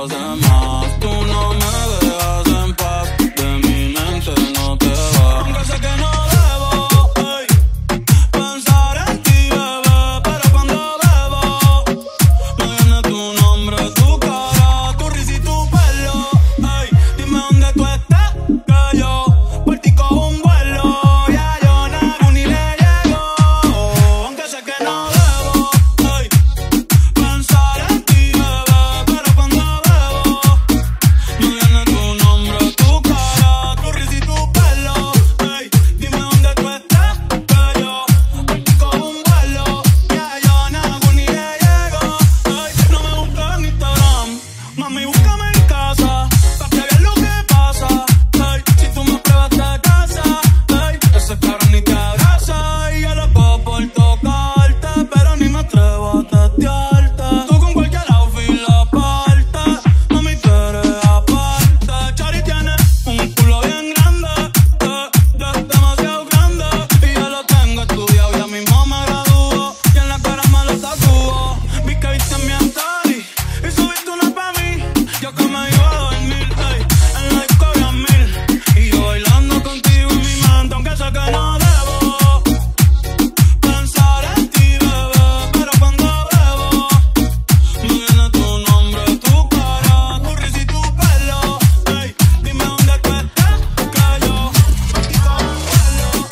hace más. Tú no me dejas en paz, de mi mente no te vas. Aunque sé que no debo, ey, pensar en ti, bebé, pero cuando bebo me viene tu nombre, tu cara, tu risa y tu pelo. Ey, dime dónde tú estás, que yo por ti cojo un vuelo. Ya yo nago ni le llego, aunque sé que no debo, ey, pensar en ti, bebé, pero cuando bebo me viene tu nombre, tu cara, tu risa y tu pelo. Ey, dime dónde tú estás, que yo por ti cojo un vuelo. Ya yo nago ni le llego. Ey, no me busques en Instagram, mami, búscame en casa, pa' que veas lo que pasa. Ey, si tú me pruebas te casa, ey, ese cabrón ni te abraza. Y yo loco por tocarte, pero ni me atrevo a testearte. Tú con cualquier outfit la parte, mami, tú eres aparte. Chari tiene un culo bien grande, demasiado grande. Y yo lo tengo estudiado, ya mismo me gradúo, y en la cara me lo tatúo. Vi que viste mi story y subiste una pa' mí. Yo que me iba a dormir, ey, en la disco había 1000. Y yo bailando contigo en mi mente, aunque sé que no debo pensar en ti, bebé, pero cuando bebo me viene tu nombre, tu cara, tu risa y tu pelo. Ey, dime dónde tú estás, que yo por ti cojo un vuelo.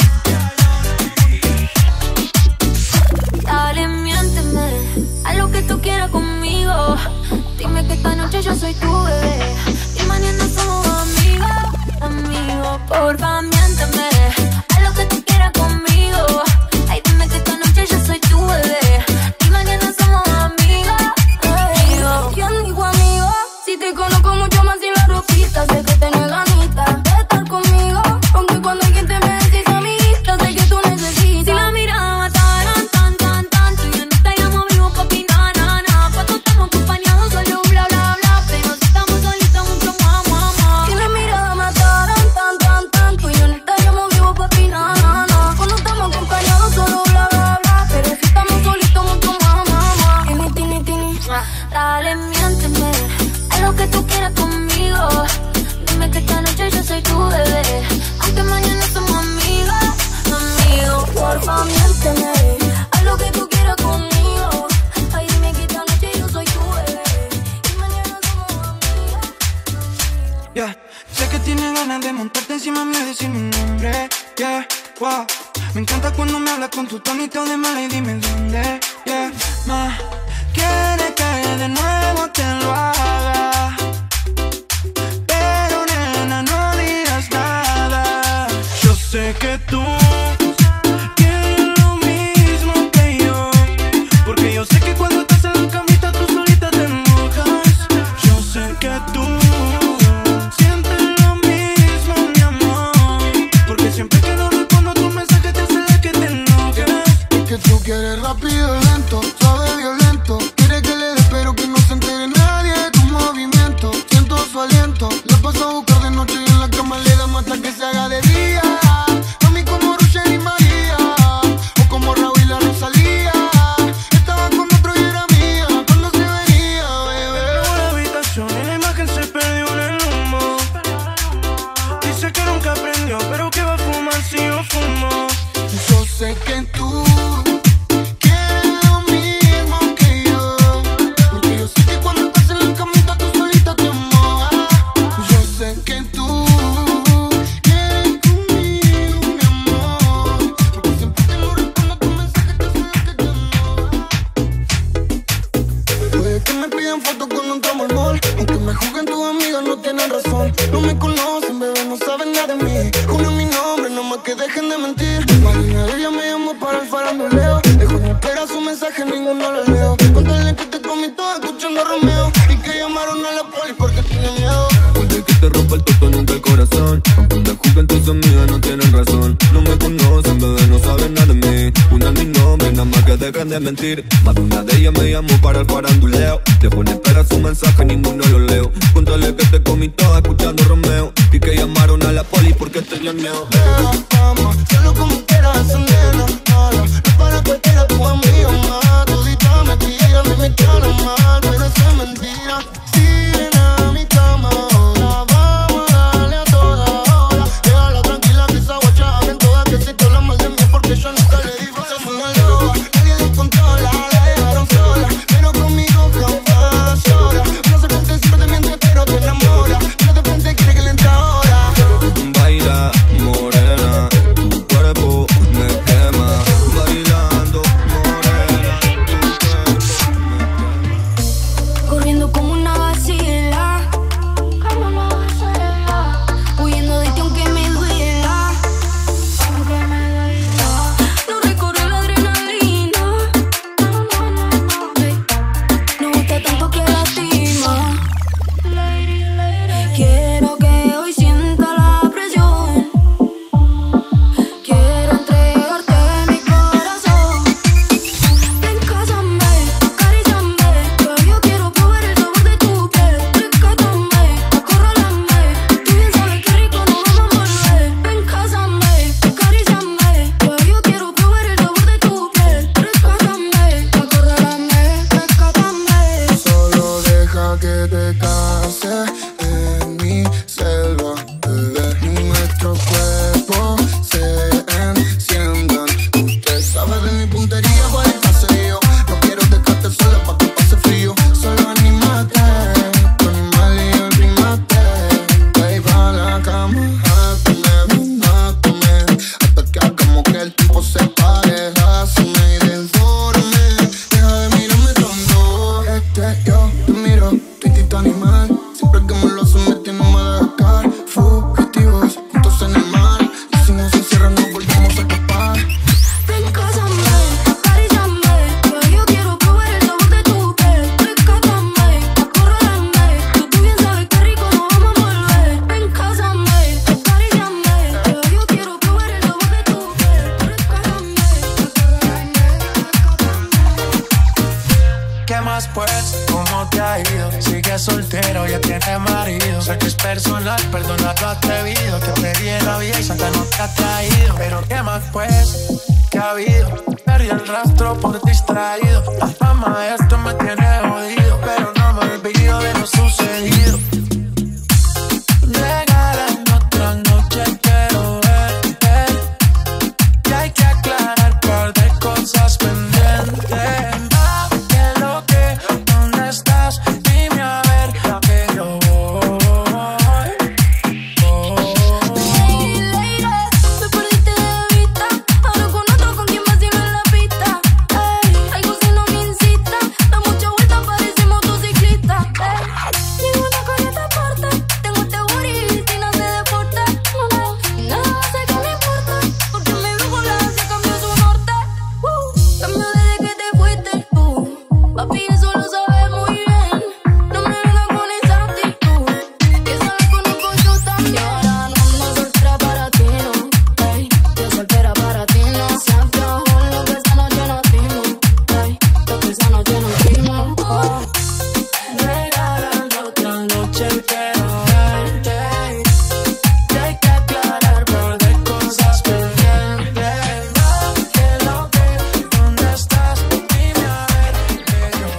Dale, miénteme, haz lo que tú quieras conmigo. Dime que esta noche yo soy tu bebé y mañana somos amigos. Porfa, miénteme, haz lo que tú quieras conmigo. Ay, dime que esta noche yo soy tu bebé y mañana somos amigos. ¿Quién dijo amigo? Si te conozco mucho más sin la ropita, sé que tenés ganitas de estar conmigo. Aunque cuando alguien te me decís amiguita, sé que tú necesitas. Si la mirada mataran tan, tú ya no te llamo vivo, papi, na. Cuando estamos acompañados solo bla, bla, bla, pero si estamos solitos mucho más. Si la mirada mataran tan, tú ya no te llamo vivo, papi, na. Cuando estamos acompañados solo bla, bla, bla, pero si estamos solitos mucho más. Tini, dale, miénteme, haz lo que tú quieras conmigo. Dime que esta noche yo soy tu bebé, aunque mañana somos amigos. Porfa, miénteme, haz lo que tú quieras conmigo. Ay, dime que esta noche yo soy tu bebé y mañana somos amigos. Yeah. Sé que tienes ganas de montarte encima mío y decir mi nombre, yeah, wow. Me encanta cuando me hablas con tu tonito de mala y dime dónde, yeah, ma. Quiere que de nuevo te lo haga, pero nena no digas nada. Yo sé que tú quieres lo mismo que yo, porque yo sé que cuando estás en la camita tú solita te mojas. Yo sé que tú sientes lo mismo, mi amor, porque siempre que no respondo a tu mensaje te hace que te enojes. Es que tú quieres rápido y lento, suave violento. Quiere que le dé pero que no se entere nadie de tu movimiento. Siento su aliento, la paso a buscar de noche y en la cama le damos hasta que se haga de día. Mami como Roger y María, o como Raúl y la Rosalía. Estaba con otro y era mía cuando se venía, bebé. Pero la habitación y la imagen se perdió en el humo. Dice que nunca aprendió, pero que va a fumar si yo fumo. Yo sé que tú quieres lo mismo que yo, porque yo sé que cuando estás en la camita tú solita te mojas. Yo sé que tú quieres conmigo, mi amor, porque siempre que no respondo a tu mensaje te hace que te enojas. Puede que me pidan fotos cuando entramos al mall, aunque me juzguen tus amigas no tienen razón. No me conocen, bebé, no saben nada de mí. Juro mi nombre, no más que dejen de mentir. Marina, ella me llamó para el faranduleo. Dejó en espera su mensaje, ninguno lo leo. Contale que te comí todo escuchando a Romeo y que llamaron a la poli porque tiene miedo. Puede que te rompa el toto, nunca el corazón. Aunque me juzguen tus amigas no tienen razón. No me conocen, bebé, no saben nada de mí. Una es mi nombre, nada más que dejen de mentir. Más de una de ellas me llamó para el faranduleo. Dejó en espera su mensaje, ninguno lo leo. Contale que te comí todo escuchando a Romeo y que llamaron a la poli porque tenían miedo. Vamos, solo como quieras, esa nena mala. No para cualquiera, tu amiga más. Todita me tira, me metieron mal, pero eso es mentira. Sí, nena. perdonar lo atrevido. Te pedí en la vida y Santa no te ha traído. Pero qué más pues, ¿qué ha habido? Perdí el rastro por distraído. La fama de esto me tiene jodido, pero no me olvido de lo sucedido. Regalando otra noche quiero verte, y hay que aclarar un par de cosas pendientes. ¿Qué lo que? ¿Dónde estás? Dime a ver que yo voy. Hey, lady, me perdiste de vista. Ahora conozco con quién vacilo en la pista. Ey, algo si no me incita. Da mucha vuelta, parece motociclista. Ey, ninguna con esta parte. Tengo este booty, si no se deporta. No, nada sé que me importa. Porque mi brújula se cambió su norte. Cambió desde que te fuiste tú. Papi, eso lo sabes muy bien. No me vengas con esa actitud, que esa la conozco yo también. Y ahora no soltera para ti, no. Ey, yo soltera para ti, no. Se aflojó lo que esa noche nos dimos. Ey, lo que esa noche nos dimos. Regalando otra noche quiero verte, y hay que aclarar par de cosas pendientes. ¿Qué lo que? ¿Dónde estás? Dime a ver que yo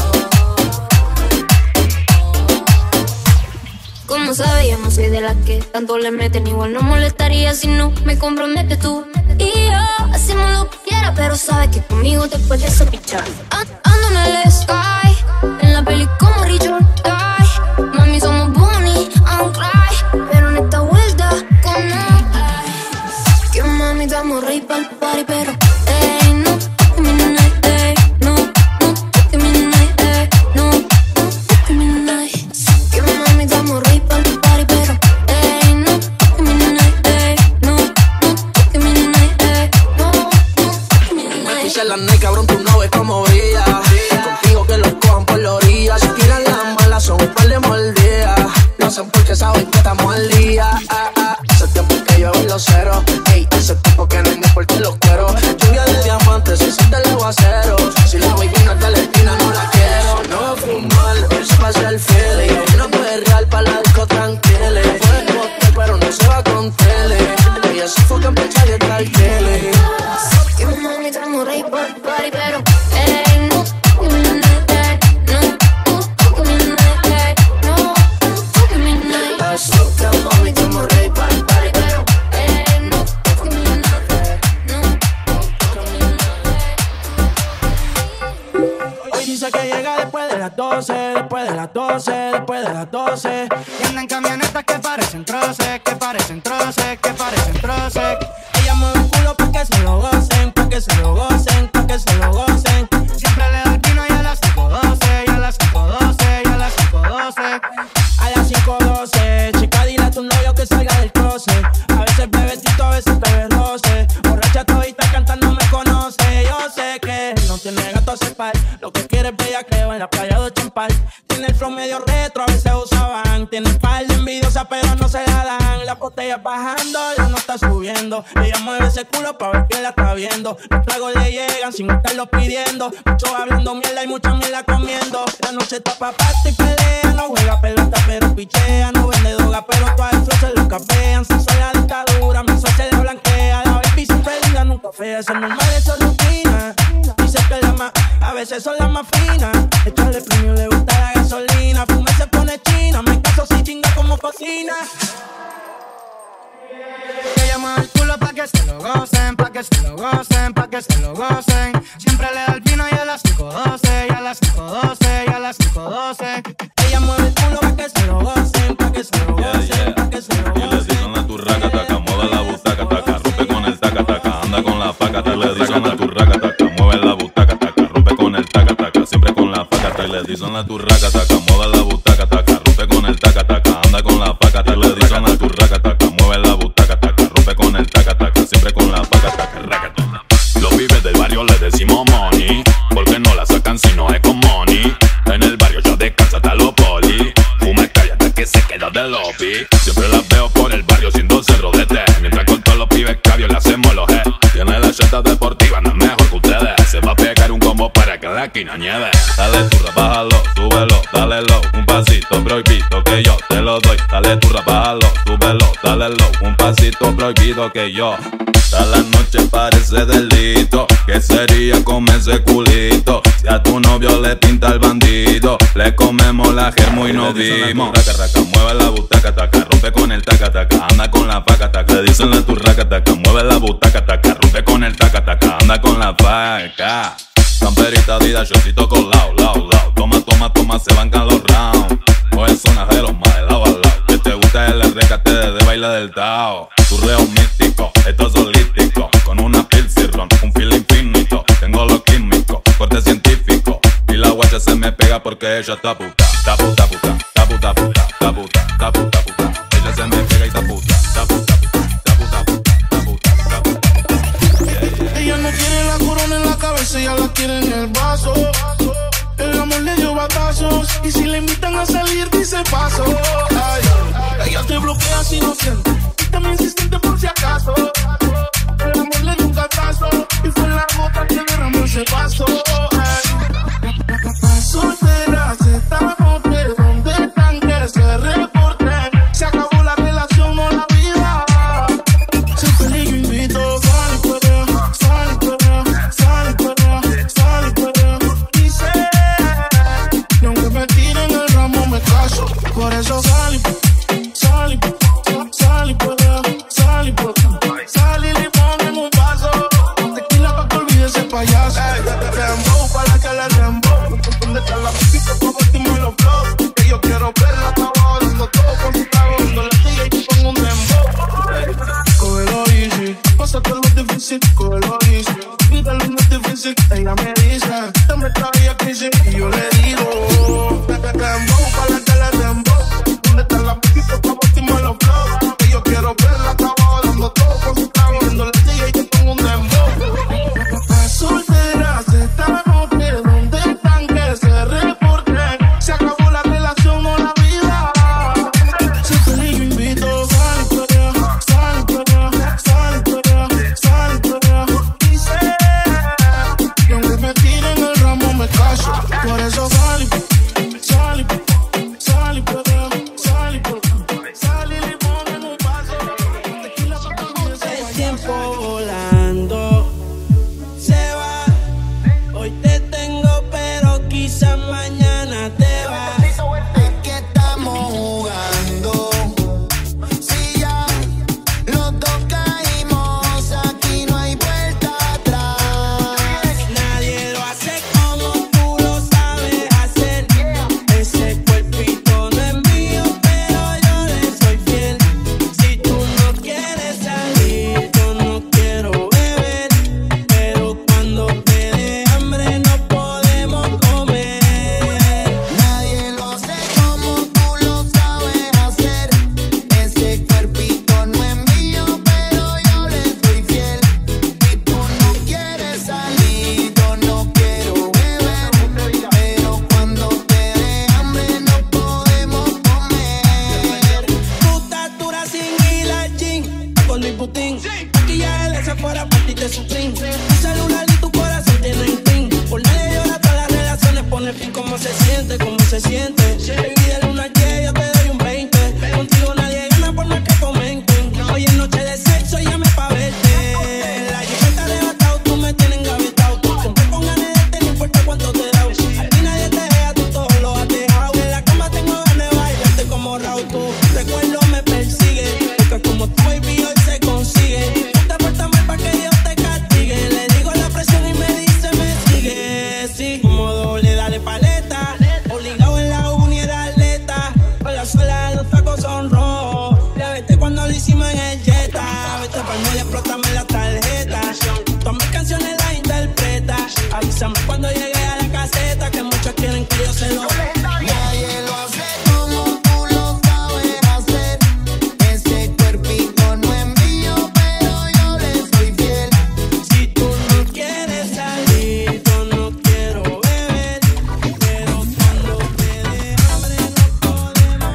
voy. Como sabía, no soy de las que tanto le meten. Igual no molestaría si no me comprometes tú y yo. Hacemos lo que quieras, pero sabes que conmigo te puedes pichar. Ando en el sky, en la peli como Richard Guy. Mami, somos Bonnie and Clyde, pero en esta vuelta con ay, que mami, estamos rey pa'l party, pero ey, no, que mi night, ey, no, que mi night, ey, no, que mi night. Que mami, estamos rey pa'l party, pero ey, no, que mi night, ey, no, que mi night, ey, no, que mi night. Puse la Nike, cabrón, tú no ves cómo brilla. Contigo que los cojan por la orilla. Si tiran las malas son un par de mordidas. No sé por qué saben que estamos al día. Hace tiempo que yo en los ceros. Ey, hace tiempo que no hay ni por qué los quiero. Lluvia de diamantes, si siente el aguacero. Si la baby no está en la esquina, no la quiero. No voy a fumar, hoy se pasa el feeling. Hoy no puede real para la disco tranquila. Puede bote, pero no se va con tele. Ella se foca en pechar y está el tele. Que mami, estamos rey pa'l party, pero ey, no, que mi night, ey, no, que mi night, ey, no, que mi night. Que mami, estamos rey pa'l party, pero ey, no, que mi night, ey, no, que mi night. Hoy dice que llega después de las 12, después de las 12, después de las 12. Y andan camionetas que parecen troces, que parecen troces, que parecen troces. Ella mueve el culo pa' que se lo gocen, pa' que se lo gocen, pa' que se lo gocen. Siempre le da el pino y a las 5:12, y a las 5:12, y a las 5:12. A las 5:12, chica, dile a tu novio que salga del closet. A veces bebe tito, a veces bebe roce. Borracha todita cantando me conoce. Yo sé que no tiene gato a cepar. Lo que quiere es bellaqueo en la playa de Champal. Tiene el flow medio retro, a veces usaban. Tiene par de envidiosa, pero no se la dan. La botella bajando, ya no está subiendo. Ella mueve ese culo pa' ver quién la está viendo. Los tragos le llegan sin estarlo pidiendo. Muchos hablando mierda y mucha mierda comiendo. La noche está pa' pasta y pelea. No juega pelota pero pichea. No vende droga pero todas el flow se lo capean. Si soy la dictadura, mi sol se le blanquea. La baby siempre linda, nunca fea. Eso es normal, eso es rutina. Dice que la más, a veces son las más finas. Echarle premio, le gusta la gasolina. Fuma y se pone china. Me caso si chinga como cocina. Ella mueve el culo pa' que se lo gocen, pa' que se lo gocen, pa' que se lo gocen. Siempre le da el vino y a las 5:12, y a las 5:12, y a las 5:12. Ella mueve el culo pa' que se lo gocen, pa' que se lo gocen, pa' que se lo Y le dicen gocen. a tu raca, taca, mueve la butaca, taca, rompe con el taca, taca, anda con la faca, taca. Le dicen a tu raca, taca, mueve la butaca, taca, rompe con el taca, taca, siempre con la faca, taca. Le dicen a tu raca, taca, mueve la butaca, taca, rompe con el taca, taca, anda con la faca, taca. Le dicen a tu raca, taca, mueve la butaca, taca, rompe con el taca, taca, siempre con la faca, taca, raca, taca. Los pibes del barrio le decimos money, porque no la sacan si no es con money. En el barrio ya descansa hasta los poli. Fuma cállate que se queda de lobby. Siempre las veo por el barrio siendo cerro de té. Mientras con todos los pibes cabios le hacemos los G. Tiene la cheta deportiva, no es mejor que ustedes. Se va a pegar un combo para que máquina, nieve. Dale turra, bájalo, súbelo, dale low. Un pasito prohibido que yo te lo doy. Dale turra, bájalo, súbelo, dale low. Un pasito prohibido que yo. Toda la noche parece delito. ¿Qué sería comer ese culito? Si a tu novio le pinta el bandido, le comemos la germo y nos dimos. Mueve la butaca, taca, rompe con el taca, taca, anda con la paca, taca. Le dicen la turraca, taca, mueve la butaca, taca, rompe con el taca, taca, anda con la paca. Camperita, Adidas, shortcito con lao, lao, lao. Toma, toma, toma, se bancan los rounds. Coge sonajero, más de lado a lado. Que te gusta el RKT de baile del Tao. Tu reo místico, esto es holístico. Con una pilsirron, un feel infinito. Tengo lo químico, corte científico. Y la guacha se me pega porque ella está puta. Está puta, puta, está puta, puta, está puta, está puta, puta. Ella se me pega y está puta, está puta, puta, está puta, puta, está puta, está puta. Ella no quiere la corona en la cabeza, ella la quiere en el vaso. El amor le dio batazos y si le invitan a salir dice paso. Ay, ella te bloquea si no siente y también insistente por si acaso. El amor le dio un gatazo y fue la gota que derramó ese vaso. Solteras estamos, pero ¿dónde están? Que se reporten. Se acabó la relación, no la vida. Si feliz yo invito, sal y perrea, sal y perrea, sal y perrea, sal y perrea. Dice, y aunque me tiren el ramo me caso. Por eso sal y perrea, sal y perrea, sal y perrea, sal y perrea. Sal y limón en un vaso. Tequila pa' que olvides ese payaso. Dembow para que le dembow. ¿Dónde está la pista pa' vestirme los flows? Que yo quiero verla, estaba dando todo con su trago. Cuando la diga y te pongo un dembow. Cógelo easy, pásate lo difícil, cógelo easy. Pídale no es difícil, ella me dice. Dame todavía crisis y yo le digo. Dembow para que le dembow. ¿Dónde está la pista pa' vestirme los flows? Que yo quiero verla, estaba dando todo con su trago. Cuando la diga y te pongo un dembow. Solteras estamos, pero ¿dónde están? Que se reporten. Se acabó la relación, no la vida. Si feliz yo invito, sal y perrea, sal y perrea, sal y perrea, sal y perrea. Dice, y aunque me tiren el ramo me caso. Por eso sal y perrea, sal y perrea, sal y perrea, sal y perrea. Sal y limón en un vaso. Tequila pa' que olvides ese El tiempo volando se va. Hoy te tengo, pero quizás mañana te vas. Es que estamos jugando. Si ya los dos caímos, aquí no hay vuelta atrás. Nadie lo hace como tú lo sabes hacer. Ese cuerpito no es mío, pero yo le soy fiel. Si tú no quieres salir, yo no quiero beber. Pero cuando te dé hambre no podemos comer. Nadie lo hace como tú lo sabes hacer. Ese cuerpito no es mío, pero yo le soy fiel. Si tú no quieres salir, yo no quiero beber. Pero cuando te dé hambre no podemos comer. Tu estatura sin ir al gym, con Luis Butín. Maquillaje de Sephora, para ti te Supreme. Tu celular y tu corazón tienen pin. Por nadie llora, todas las relaciones pone fin. ¿Cómo se siente? ¿Cómo se siente? Baby, del 1 al 10 yo te doy un 20. Contigo nadie gana por más que comenten. Hoy es noche de sexo, llame pa' verte. La chica está arrebatado, tú me tienes engavetado. Siempre con ganas de darte, no importa cuánto te da. Aquí nadie te deja, tú todo lo has dejado. En la cama tengo ganas de bailarte como Raúl. Tu recuerdo me persigue, porque como tú, baby, hoy se consigue. Tú te portas mal pa' que Dios te castigue. Le digo la presión y me dice, me sigue. Sí, como doble, dale paleta. Obligado en la uni era atleta. Con la suela de los tacos son rojos. Ya vete cuando lo hicimos en el Jetta. Vete pa'l medio, explótame la tarjeta. Todas mis canciones las interpreta. Avísame cuando llegue a la caseta, que muchos quieren que yo se lo Nadie lo hace como tú lo sabes hacer. Ese cuerpito no es mío, pero yo le soy fiel. Si tú no quieres salir, yo no quiero beber. Pero cuando te dé hambre no podemos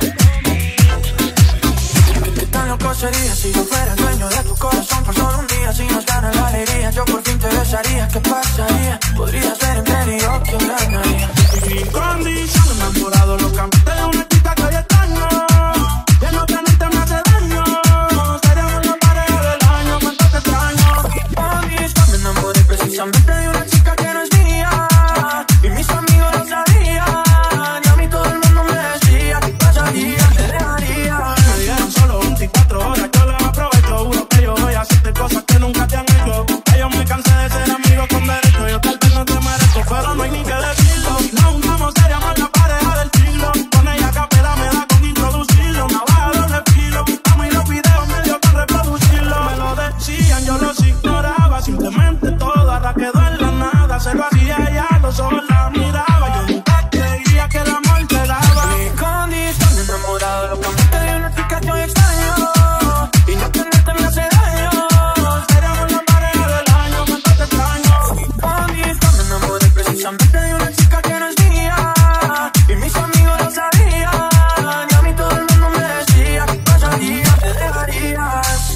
comer. ¿Qué tan loco sería si yo fuera el dueño de tu corazón por solo un día? Si nos gana la alegría, yo por fin te deseo. pasaría? ¿Qué pasaría? Podría ser entre él y yo quien ganaría. Sin condición, enamorado locamente de una chica que hoy extraño. Que no tenerte me hace daño. Seríamos la pareja del año, cuánto te extraño. Sin condición, me enamoré precisamente de una chica que no es mía. Y mis amigos lo sabían. Y a mí todo el mundo me decía: ¿qué pasaría? Te dejaría. Me dieron solo 24 horas, yo las aprovecho. Juro que yo voy a hacerte cosas que nunca te han hecho. Que yo me cansé de ser amigo con derecho. Yo tal vez no te merezco, pero no hay ni que decirlo. No juntamos, seríamos la pareja del siglo. Con ella a capela me da con introducirlo. Navaja doble filo. Amo y los videos me dio con reproducirlo. Me lo decían, yo los ignoraba. Simplemente todo ahora quedó en la nada. Se lo hacía ella, los ojos la miraba. Yo nunca creía que el amor te daba. Mi condición, enamorado locamente de una chica que hoy extraño. Y no tenerte me hace daño. Seríamos la pareja del año, cuánto te extraño. Mi condición, me enamoré precisamente de una chica que no es mía. Y mis amigos lo sabían. Y a mí todo el mundo me decía: ¿qué pasaría? Te dejarías.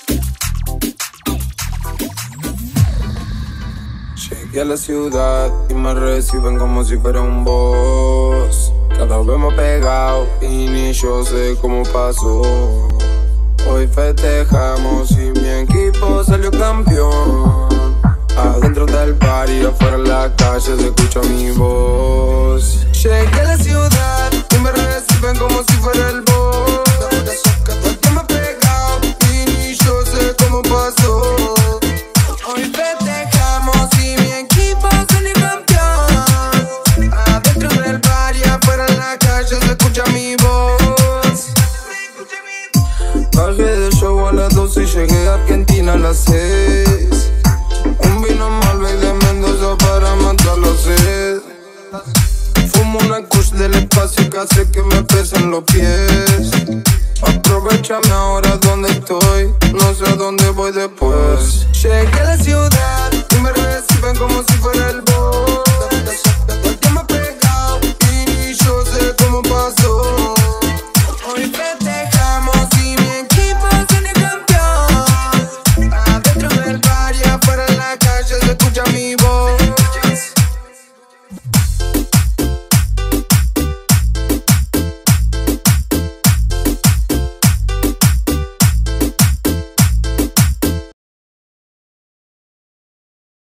Llegué a la ciudad y me reciben como si fuera un boss. Cada vez más pegado y ni yo sé cómo pasó. Hoy festejamos y mi equipo salió campeón. Adentro del bar y afuera en la calle se escucha mi voz. Llegué a la ciudad y me reciben como si fuera el boss. Cada vez más pegado y ni yo sé cómo pasó. Hoy festejamos y mi equipo salió campeón. Adentro del bar y afuera en la calle se escucha mi voz. Bajé del show a las 12 y llegué a Argentina a las 6. Un vino Malbec de Mendoza para matar la sed. Fumo una kush del espacio que hace que me pesen los pies. Aprovechame ahora donde estoy, no sé a dónde voy después. Llegué a la ciudad y me reciben como si fuera el boss.